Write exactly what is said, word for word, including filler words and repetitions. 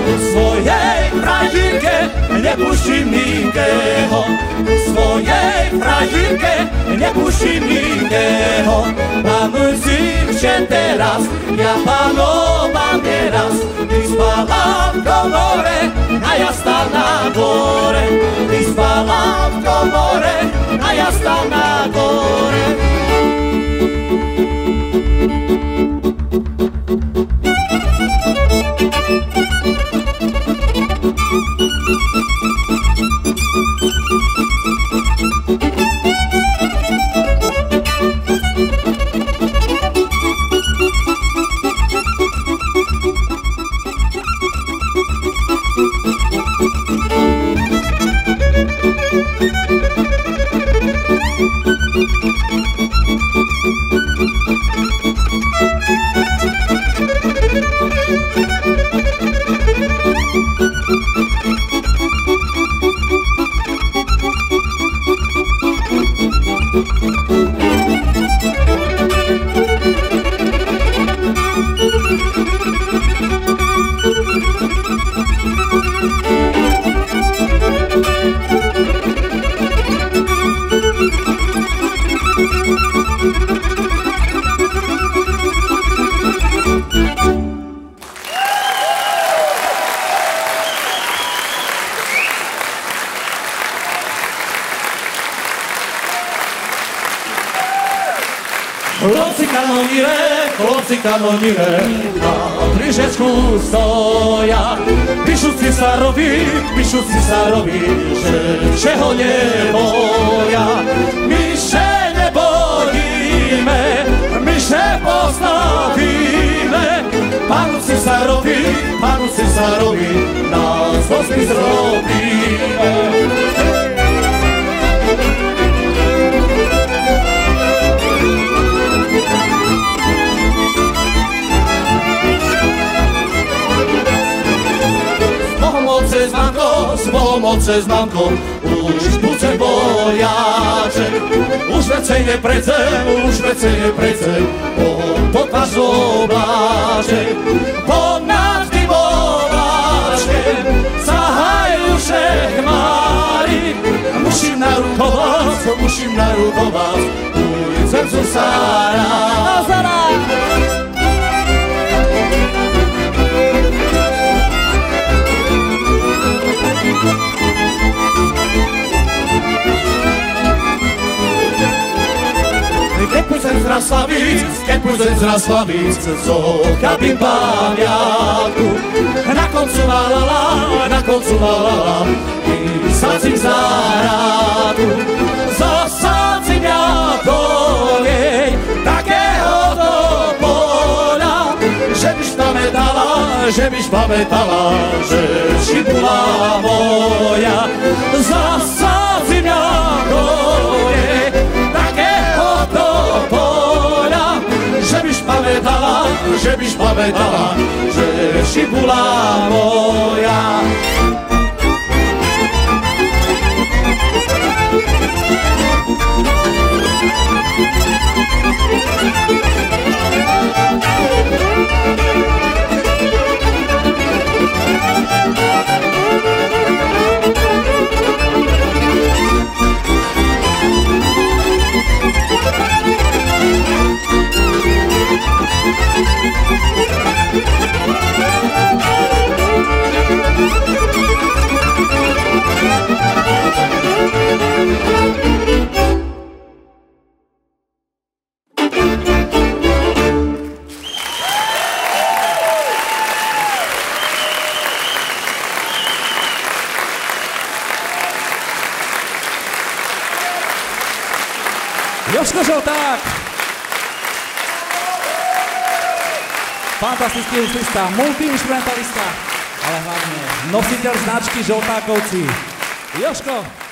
svojej fražírke nepustím nikého, svojej fražírke nepustím nikého. Panuj si vše teraz, ja panovam nieraz, ty spala v komore a ja stal na dvore, ty spala v komore a ja stal na dvore. Chłopcy kanonire, chłopcy kanonire, na kryżeczku stoja. Piszą Cesarowi, piszą Cesarowi, że czego nie boja. My się nie boimy, my się postawimy. Panu Cesarowi, panu Cesarowi, nas was zrobimy. Z mamką, z pomocą z mamką, už pucem bojaczek, už więcej nie prece, už więcej nie prece, bo to twarz zobaczek, ponad tym owaczkiem, zahają się chmary, musim narukować, musim narukować, mój sercu Sara, Sara. Keď pôjdem z Raslavic, keď pôjdem z Raslavic, zokapím pamiatku. Na koncu valala, na koncu valala, i sadzím záradku. Zasadzím ja do nej takéhoto poľa, že byš pamätala, že byš pamätala, že si bola moja. Zasadzím ja do nej takéhoto poľa, že byš pamätala, že byš pamätala, že si bola moja. Jožko Žolták, fantastický huslista, multiinstrumentalista, ale hlavne nositeľ značky Žoltákovci. Jožko.